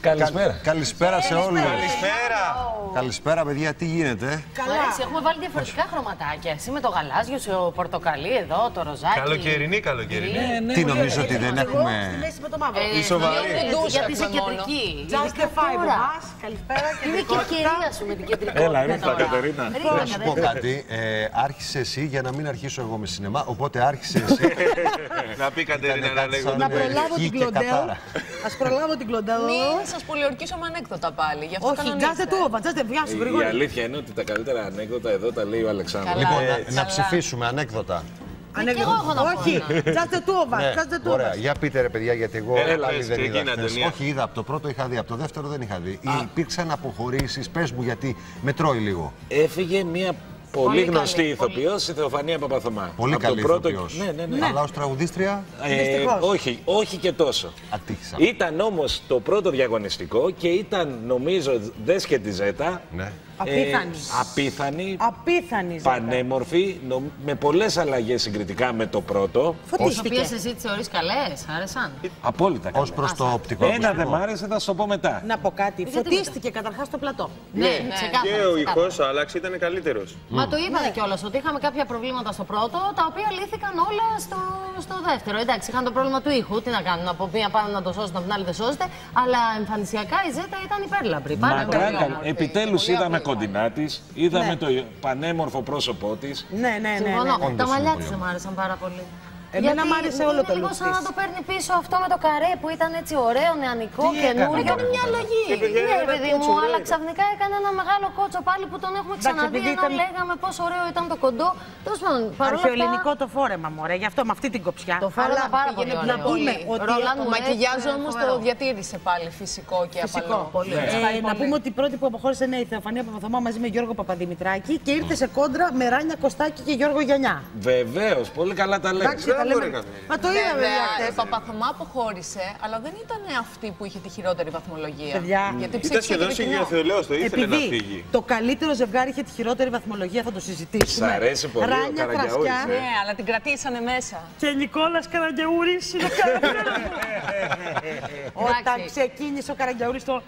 Καλησπέρα. Καλησπέρα σε όλους. Καλησπέρα. Καλησπέρα, παιδιά, τι γίνεται? Καλά, έχουμε βάλει διαφορετικά χρωματάκια. Εσύ με το γαλάζιο, ο πορτοκαλί εδώ, το ροζάκι. Καλοκαιρινή, καλοκαιρινή. Τι νομίζω ότι δεν έχουμε. Στη μέση με το μαύρο. Η σοβαρή. Γιατί είσαι κεντρική. Just the five of us. Καλησπέρα και Είναι και η κυρία σου με την κεντρικότητα. Έλα, ήρθα, Κατερίνα. Να σου πω κάτι. Άρχισε εσύ για να μην αρχίσω εγώ με σινεμά. Οπότε άρχισε εσύ. Να πει Κατερίνα να λέγω. να προλάβω την κλοντέο. Ας προλάβω την κλοντέο. Μην σας πολιορκήσω με ανέκδοτα πάλι. Γι' αυτό Όχι, just the two of us. Just the βιάσου Η γρήγορα. αλήθεια είναι ότι τα καλύτερα ανέκδοτα εδώ τα λέει ο Αλεξάνδρος. Καλά. Λοιπόν, να ψηφίσουμε ανέκδοτα. Και εγώ έχω να πω. Όχι, just the two of us. Just the two of Ωραία, us. για πείτε ρε παιδιά, γιατί εγώ Έλα, πάλι πες, δεν και είδα εκείνη, χθες. Αντωνία. Όχι, είδα από το πρώτο είχα δει, από το δεύτερο δεν είχα δει. Υπήρξαν αποχωρήσεις, πες μου γιατί με τρώει λίγο. Έφυγε μια πολύ Πολύ γνωστή καλή, ηθοποιός, η Θεοφανία Παπαθωμά. Πολύ Από καλή το πρώτο... ηθοποιός. Ναι. Αλλά ως τραγουδίστρια Δυστυχώς. όχι και τόσο. ατύχησα. Ήταν όμως το πρώτο διαγωνιστικό και ήταν, νομίζω, δες και τη Ζέτα. Ναι. Απίθανη. Απίθανη, Απίθανη. Ζέτα. πανέμορφη, με πολλές αλλαγές συγκριτικά με το πρώτο. Τις Φωτίστηκε. οποίες εσύ τις θεωρείς καλές, άρεσαν. Απόλυτα Ως καλά. προς το οπτικό Ένα δεν ακουστικό. μ' άρεσε, θα σου το πω μετά. Να πω κάτι. Φωτίστηκε καταρχάς το πλατό. Ναι, Και ξεκάθαρα. ο ηχός άλλαξε, ήταν καλύτερος. Μα το είπανε κιόλας ότι είχαμε κάποια προβλήματα στο πρώτο, τα οποία λύθηκαν όλα στο δεύτερο. Εντάξει, είχαν το πρόβλημα του ήχου. Τι να κάνουν, από μία πάνε να το σώσουν, από την άλλη δεν σώζεται. Αλλά εμφανισιακά η Ζέτα ήταν υπέρλαμπρη. Πάρα πολύ Μακράν, όμορφη. επιτέλους Πολύ είδαμε απλή. κοντινά της, είδαμε Ναι. το πανέμορφο πρόσωπό της. Ναι. Συμφωνώ. Τα Όντως μαλλιά είναι της πολύ μου άρεσαν πάρα πολύ. Εμένα μ' άρεσε όλο το λίγο look σαν να της. το παίρνει πίσω αυτό με το καρέ που ήταν έτσι ωραίο, νεανικό, καινούριο. Έκανε μια αλλαγή. παιδιά, Ναι, ένα παιδί κότσο, μου, ναι. αλλά ξαφνικά έκανε ένα μεγάλο κότσο πάλι που τον έχουμε ξαναδεί. επειδή Ενώ ήταν- λέγαμε πόσο ωραίο ήταν το κοντό. Τέλος πάντων, παρόλα Αρχαιοελληνικό αυτά. το φόρεμα, μωρέ, γι' αυτό με αυτή την κοψιά. Το φόρεμα πάρα πολύ Πήγαινε ωραίο. να πούμε ότι Ρολάν Το Μουρέτ, μακιγιάζ όμως φοβερό. το διατήρησε πάλι φυσικό και Φυσικό, απαλό. πολύ. Να πούμε ότι η πρώτη που αποχώρησε είναι η Θεοφανία Παπαθωμά μαζί με Γιώργο Παπαδημητράκη και ήρθε σε κόντρα με Ράνια Κωστάκη και Γιώργο Γιαννιά. Βεβαίως, πολύ καλά τα λέτε. Εντάξει, τα λέμε. Μα το είδαμε Βέβαια, η χτες. Παπαθωμά αποχώρησε, αλλά δεν ήταν αυτή που είχε τη χειρότερη βαθμολογία. Παιδιά, Γιατί Ήταν ψήφισε και σχεδόν το κοινό. συγκεκριθεολέος, το ήθελε να Επειδή φύγει. το καλύτερο ζευγάρι είχε τη χειρότερη βαθμολογία, θα το συζητήσουμε. Σ' αρέσει πολύ ο Ράνια Καραγκιαούρης, Φρασκιά Ναι, αλλά την κρατήσανε μέσα. και Νικόλας Καραγκιαούρης είναι ο καλύτερος. Όταν Εντάξει. ξεκίνησε ο Καραγκιαούρης το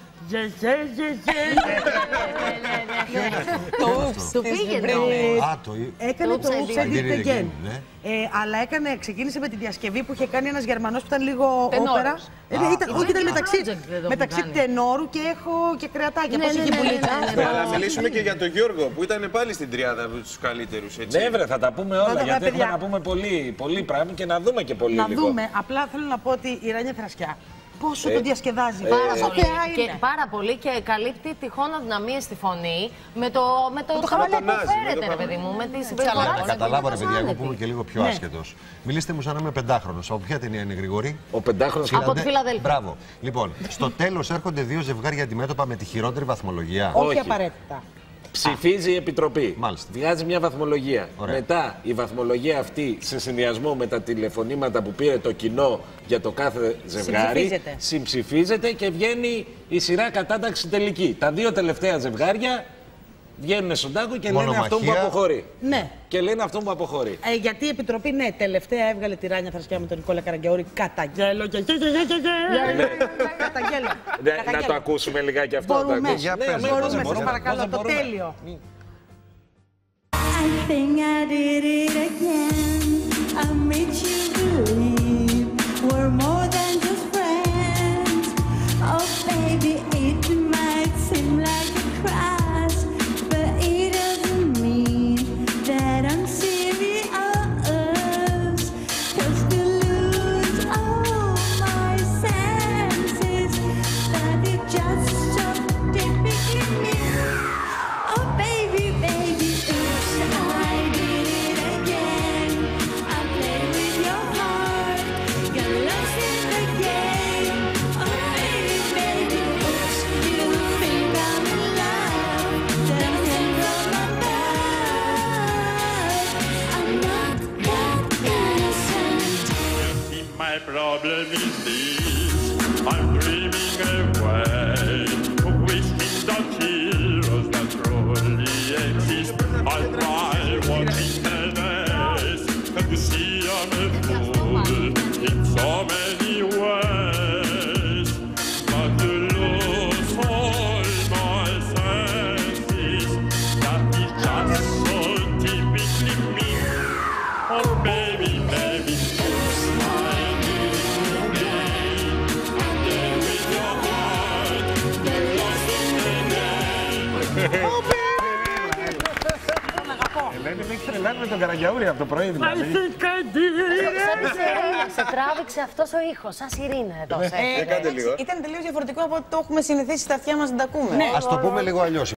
Το ούψ Του της πήγαινε Βρύμη. Α, το έκανε το Oops, I Oops, I Did It Again. ναι. Αλλά ξεκίνησε με τη διασκευή που είχε κάνει ένας Γερμανός που ήταν λίγο Τενόρος. όπερα. Όχι, ήταν και μεταξύ, project δεν το μεταξύ έχουν κάνει. τενόρου και έχω και κρεατάκια. Ναι, Πώς ναι, είχε ναι, πουλίτσα. ναι, ναι. Αλλά μιλήσουμε και για τον Γιώργο που ήταν πάλι στην τριάδα από τους καλύτερους, έτσι. Ναι, βρε, θα τα πούμε όλα, τα γιατί παιδιά. έχουμε να πούμε πολύ πράγμα και να δούμε και πολύ Να λίγο. δούμε. Απλά θέλω να πω ότι η Ράνια Φρασκιά πόσο το διασκεδάζει. Πάρα Πόσο πολύ. θεά Και είναι. πάρα πολύ και καλύπτει τυχόν αδυναμίες στη φωνή με το τρόπο που χαμογελάζει, φέρεται, με το ρε παιδί μου, με τη συμπεριφορά Τσαλάκο. της. Καταλάβω ρε είναι παιδιά, εγώ άνετη. που είμαι και λίγο πιο άσχετος. Μιλήστε μου σαν να είμαι πεντάχρονος. Από ποια ταινία είναι, Γρηγόρη? Ο πεντάχρονος Από τη Φιλαδέλφια. Μπράβο. Λοιπόν, στο τέλος έρχονται δύο ζευγάρια αντιμέτωπα με τη χειρότερη βαθμολογία. Όχι Όχι. απαραίτητα. ψηφίζει η Επιτροπή. Μάλιστα. Βγάζει μια βαθμολογία. Ωραία. Μετά η βαθμολογία αυτή σε συνδυασμό με τα τηλεφωνήματα που πήρε το κοινό για το κάθε ζευγάρι συμψηφίζεται και βγαίνει η σειρά κατάταξη τελική. Τα δύο τελευταία ζευγάρια βγαίνουν στον τάγκο και λένε αυτό που Μονομαχία. αποχωρεί. Ναι. Και λένε αυτό που αποχωρεί. Γιατί η Επιτροπή, ναι, τελευταία έβγαλε τη Ράνια Φρασκιά με τον Νικόλα Καραγκιαούρη. Καταγγέλλω. Καταγγέλλω. Ναι, να το ακούσουμε λιγάκι αυτό. να το Μπορούμε. ακούσουμε. Ναι, Ναι, μπορούμε, μπορούμε, σας παρακαλώ, το μπορούμε. τέλειο. I think I did it again. I made you believe we're more than just friends. Oh, baby, it might seem like a crush, but it doesn't mean that I'm serious. 'Cause to lose all my senses, that is just so typically me. Oh, baby, baby, oops, I did it again. I played with your heart, got lost in the game. Oh, baby, baby, oops, Ελένη, με έχει τρελάνει με τον Καραγιαούρη από το πρωί δηλαδή. Σε τράβηξε αυτός ο ήχος, σαν σιρήνα εδώ. Κάντε λίγο. Ήταν τελείως διαφορετικό από ό,τι το έχουμε συνηθίσει στα αυτιά μας να τα ακούμε. Ας το πούμε λίγο αλλιώς.